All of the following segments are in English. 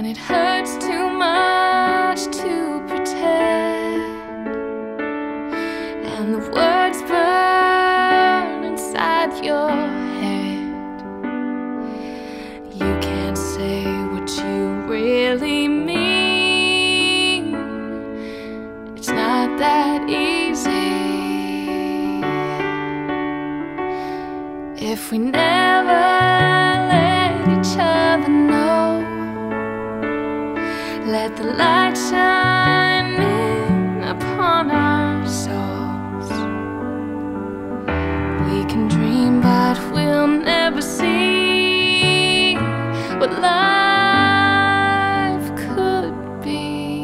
it hurts too much to pretend, and the words burn inside your head. You can't say what you really mean. It's not that easy. If we never let each other know, let the light shine in upon our souls. We can dream, but we'll never see what life could be.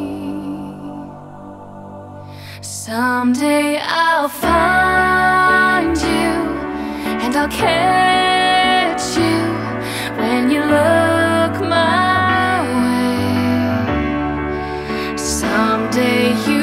Someday I'll find you, and I'll catch you when you look my way. Someday you